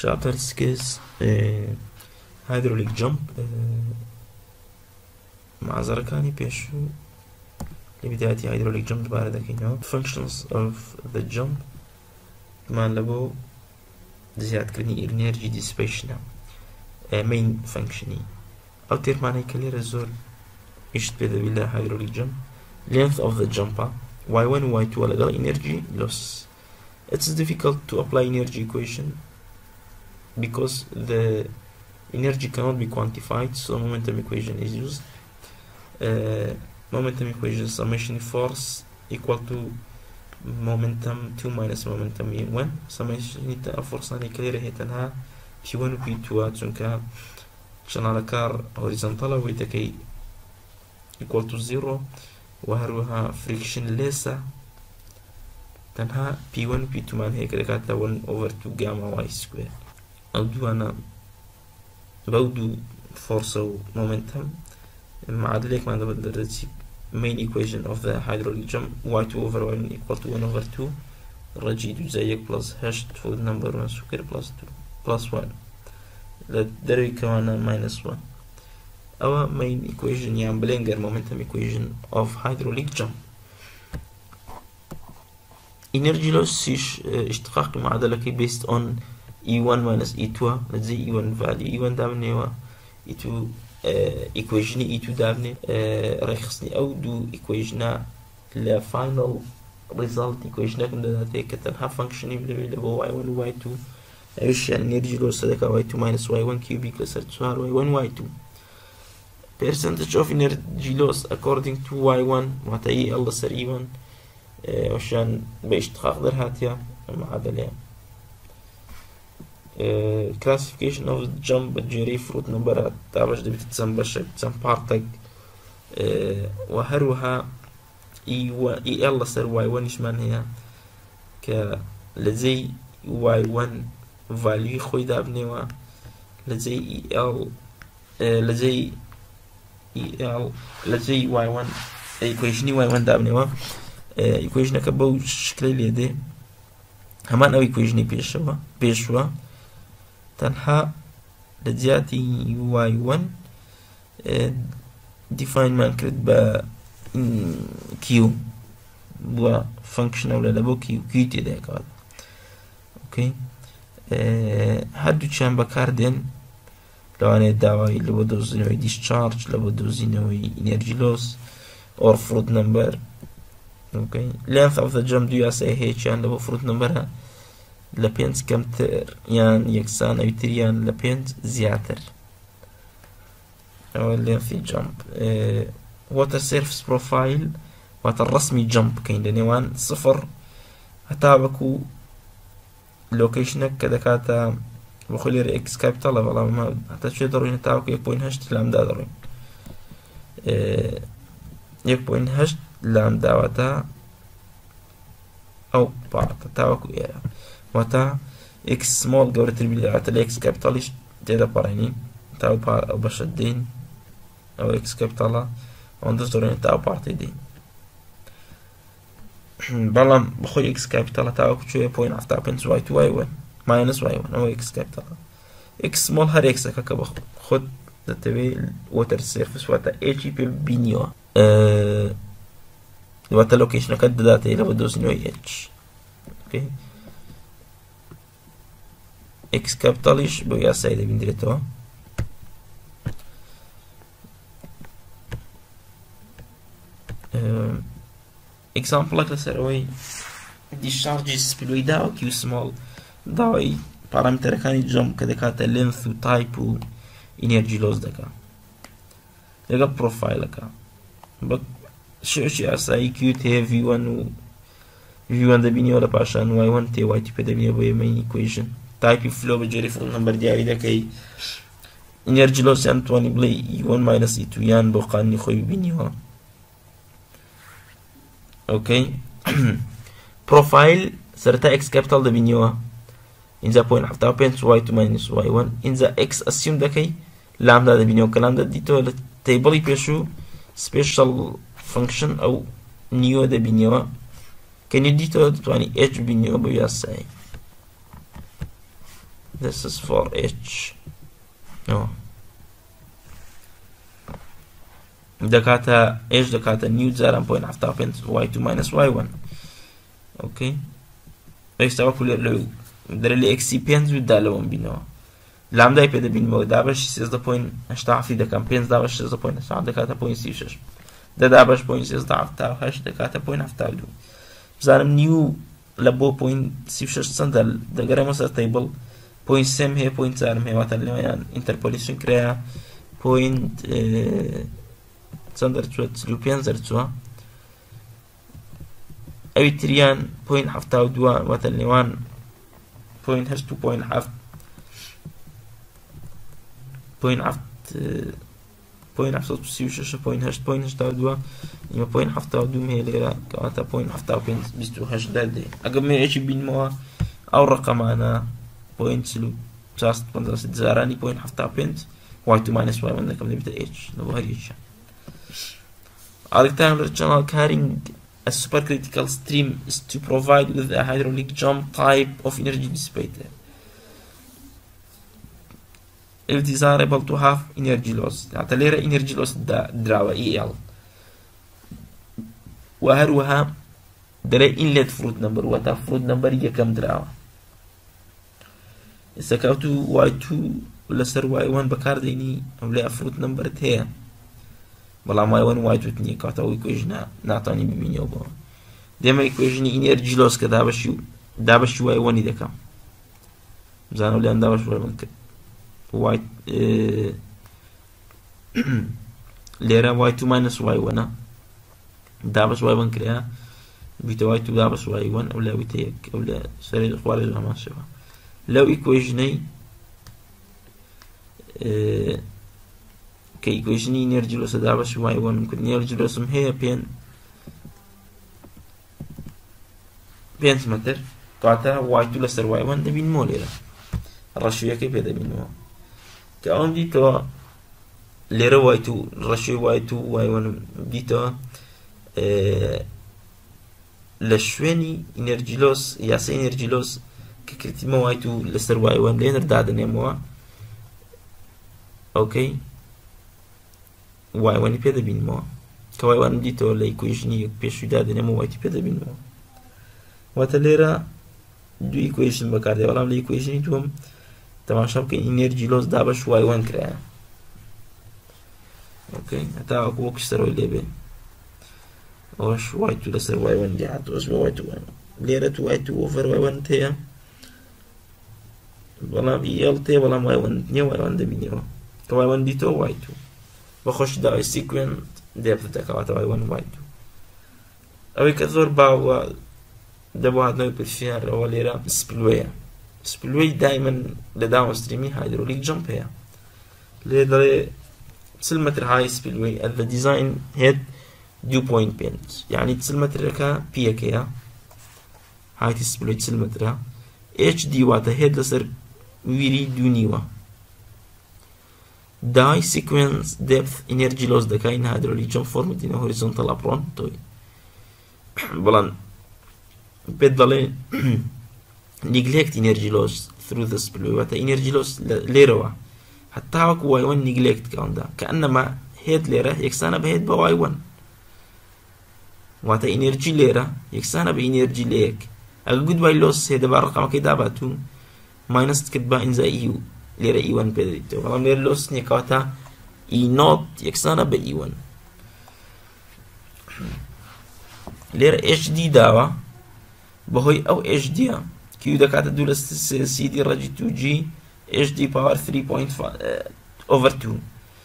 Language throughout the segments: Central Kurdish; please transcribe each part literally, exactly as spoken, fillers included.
chapter six uh, hydraulic jump uh, معذرة كاني بيشو لبداية hydraulic jump بارد كينو functions of the jump كمان لبو زيادة كرني energy dissipation uh, main functioning أو تير معنى كلير الزول إشت بيدا بالله hydraulic jump length of the jumper واي ون واي تو لقال energy loss. It's difficult to apply energy equation because the energy cannot be quantified, so momentum equation is used. Uh, momentum equation summation force equal to momentum two minus momentum e one. Summation نتا force أنا كليرة هي تنها P one و P two تونكا شنالة كار horizontal ويتكي equal to zero وهروها friction ليسا تنها P one و P two مان هيك دكاتة one over two gamma y square. أودو أنا بودو force و momentum معادلة ما عندها بدرسي main equation of the hydraulic jump y two over y one equal to one over two رجيد زيك plus hashed for the number one square plus two plus one دري كمان minus one. أو main equation يعني بلينجر momentum equation of hydraulic jump. energy loss اشتقاق المعادلة كي based on E one minus E two let's say E one value E one دابني و E two uh, equation E two دابني uh, رخصني أو دو equation ل final result equation كم داتي كتنها function اللي هو Y one و Y two إيش يعني energy loss هذاك Y two minus Y one cubic لسر تساوي Y one Y two percentage of energy loss according to Y one وتأيي الله سر E one uh, وشان باشتقاق در هاتيا المعادلة. Uh, classification of jump جيري فروت نمبرات تابش دي بتتسم بشك بتتسم بارتك uh, وهروها اي و اي الله سر واي ون يشمان هي ك لزي واي ون فاليو خوي دابني و لزي اي ال uh, لزي اي ال لزي واي ون ايكويشني واي ون دابني و ايكويشنا كبو شكل اللي دي همان او ايكويشني بيشوا بيشوا تنها لجاتي واي ون define ما كرد با كيو بوا function ولا لبو كيو كيو تي ديك هذا اوكي هادو چان بكاردين لو انا داوي لبو دوزينوي discharge لبو دوزينوي energy loss or fruit number اوكي length of the jump دو ياسي هي چان لبو fruit number لبينز كمتر يعني يكسان أو تريان لبينز زياتر أو اللي في جمب اه water surface profile water رسمي جمب كاين لنيوان صفر هتابكو لوكيشنك كذا كاتا بخلير اكس كابيتال والله ما حتى شو ضروري هتابكو يك بوين هشت لامدا ضروري اه يك بوين هشت لامدا وتا أو بارت هتابكو إياه وتا اكس سمول قبل تربيل على اكس كابيتاليش تيدا باريني تاو بار او بشدين او اكس كابيتالا وندس دورين تاو بارتي دين بلام بخوي اكس كابيتالا تاو كتشوية بوين عفتا بنس واي تو واي ون ماينس واي ون او اكس كابيتالا اكس سمول هر اكس اكاكا بخد تتبي ووتر سيرفس واتا اتش بي بينيو اه واتا لوكيشن كد داتا يلا بدوس نوي اتش اوكي اكس كابيتاليش بويا سايدة بندريتو example لك لسروي discharges بلوي داو كيو سمول داوي بارامتر كاني جمب كده كاتا length و type و energy loss دكا لقى بروفايل لكا بك شو شي اساي كيو تي في one و في one دبيني ولا باشان واي one تي واي تي بي دبيني بويا main equation type flow بجري فوق النمبر ديالي دكاي energy loss يعني تواني بلاي E one minus E two يان بوقاني خوي بينيو اوكي profile سرتا x capital ده بينيو in the point after point y two minus y one in the x assume دكاي لامدا ده بينيو كلام ده ديتو تيبل يبيشو special function او نيو ده بينيو كان يديتو تواني h بينيو بياساي this is for h no دكاتا ايش دكاتا نيو زارم بوين حفتا بنت واي تو ماينس واي ون اوكي ايش تبع كل لو در اللي اكسي بينز ودالون بينو لام داي بيدا بين مو دابش سيز دا بوين اشتا في دا كام بينز دابش سيز دا بوين اشتا دكاتا بوين سيشش دا دابش بوين سيز دا حفتا هاش دكاتا بوين حفتا دو بزارم نيو لبو بوين سيشش سندل دا غريمو سر تيبل بوين سم هي بوين زارم هي واتر لوين انتربوليشن كريا بوين سندر تشوت لوبيان زرتوا اوي تريان بوين حفتا ودوا واتر لوين بوين هشتو بوين حفت بوين حفت بوين حفت بسيو شاشة بوين هشت بوين هشتا ودوا يما بوين حفتا ودوا مهي ليرا كواتا بوين حفتا وبين بيستو هشت دادي اقب مي ايشي بين موا او رقم انا بوين سلو ساست بندر ست زاراني بوين حفتا بنت واي تو ماينس واي من كم نبتا ايش نبو هريش A rectangular channel carrying a supercritical stream is to provide with a hydraulic jump type of energy dissipator. If desirable to have energy loss, تعتلير energy loss دراوة E L. وهروها دري inlet fruit number وتا fruit number يجي كم دراوة. إذا كاوتو واي تو ولا سر واي ون بكار ديني أو لا fruit number تهيا. بلا ما يوان واي تو تني كاتو إيكويجنا نعطاني ببيني وبا. دائما إيكويجني energy loss كده بشيو دابش واي وني دكام. زانو لأن دابش واي ون كده. واي اه ليرا واي تو ماينس واي ون دابش واي ون كده بيتا واي تو دابش واي ون أو لا بيتيك أو لا سريع الأخبار اللي ما شافها لو إيكويجني اه كي إيكويجني نرجع له دابش واي ون ممكن نرجع له اسم هي بين بين سمتر قاعدة واي تو لسر واي ون ده بين مو ليرا الرشوية كيف ده بين مو كأون دي تو ليرا واي تو رشوي واي تو واي ون دي تو اه لشويني انرجي لوس ياسي انرجي لوس ككرتي مو واي تو لسر واي ون لين رداد نموا اوكي واي ون بيدا بين مو كواي ون دي تو لا ايكويشني بيشو داد نمو واي تي بيدا بين مو واتليرا دو ايكويشن بكار دي ولا ايكويشن دوم تمام شاب كي انرجي لوس دابش واي ون كرا اوكي حتى اكو كسروا اللي بين وش واي تو لسر واي ون دي حتى اسمه واي تو ليرا تو واي تو اوفر واي ون تي ولا يل تي ولا واي ون ني واي ون دي بينيو واي ون دي تو واي تو بخش دا سيكوينت ديبث تاع واي ون واي تو اوي كثر باو دبو هاد نوع بالفعل هو ليرا سبلوي سبلوي دائما لداون ستريمي هيدروليك جامب هي ليدري تسلمتر هاي سبلوي at the design head dew point pins يعني تسلمتر كا بيكيا هاي تسبلوي تسلمتر اتش دي واتا هيد لسر ويري دونيوا داي sequence depth energy loss دكاين هيدروليك جامب formed in a horizontal apron توي بلان بدلي neglect energy loss through the spillway واتا energy loss ليروا حتى هاك واي ون neglect كان دا كأنما هيد ليرة يكسانا بهيد بواي ون واتا energy ليرة يكسانا بإنرجي ليك أقول باي loss هيدا برقم كده باتو minus كتبا إن زي إيو ليرة إي ون بدريتو والله ليرة loss نيكاتا إي نوت يكسانا بإي ون ليرة إش دي داوا بهوي أو إش دي كيو دكاتا دولا سي دي رجي تو جي إش دي باور ثري بوينت فايف over two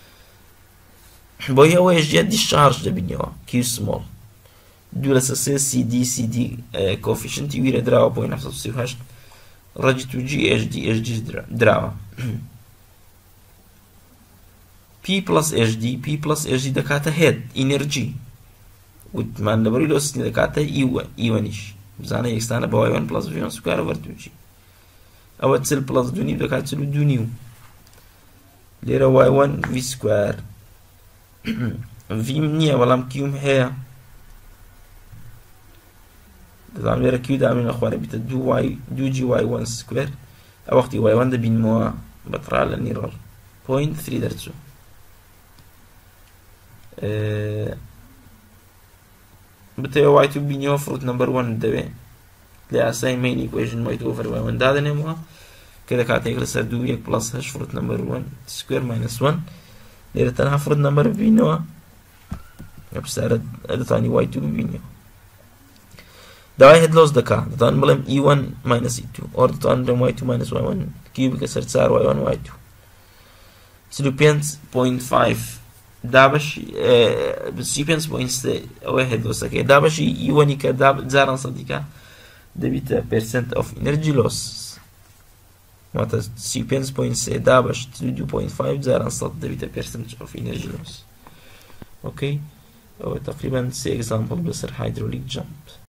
بهوي أو إش دي دي الشارج دا بنيوا كيو سمول دولا سي سي دي سي دي كوفيشنت يوير دراوا بوين نفس الصيف هشت رجي تو جي إش دي إش دي دراوا بي بلس إش دي بي بلس إش دي دكاتا هيد إنرجي وتمان نبري لوس دكاتا إيوان إيوانيش بزانا يكستانا بواي ون بلس في ون سكوير اوفر تو جي او تسل بلس دوني بدك تسلو دونيو ليرا واي ون في سكوير في منيا ولا مكيوم هي دام ليرا كيو دام من اخواني بتا دو واي دو جي واي ون سكوير وقتی وای وان دەبینمەوە بەتڕا لە نیڕەر پوینت ثری دەرچوو بتەوێ وای تو بینیەوە فروت نمبر وان دەوێ لە ئاسای مین ئیکوێژن وای تو ئۆڤەر وای وان دادەنێمەوە کە لە کاتێک لەسەر دوو یەک پلس هەشت فروت نمبر وان سکوێر ماینەس وان لێرە تەنها فروت نمبر ببینەوە پرسیارە دەتوانی وای تو ببینیەوە داوای هێد لۆس دەکا دەتوان بڵێم ئی وان ماینەس ئی تو ئۆر دەتوان بڵێم وای تو ماینەس وای وان کی بکە سەر چار وای وان وای تو سی و پێنج پۆینت پێنج دابەشی سی و پێنج پۆینت سێ ئەوەی هێد لۆسەکەی دابەشی ئی وانی کە جاران سەدیکە دەبیتە پێرسنت ئۆف ئینەرجی لۆس واتە سی و پێنج پۆینت سێ دابەش دوو پۆینت پێنج جاران سەد دەبیتە پێرسنت ئۆف ئینەرجی لۆس. اوكي او تقريبا سي اكزامبل بسر hydraulic jump.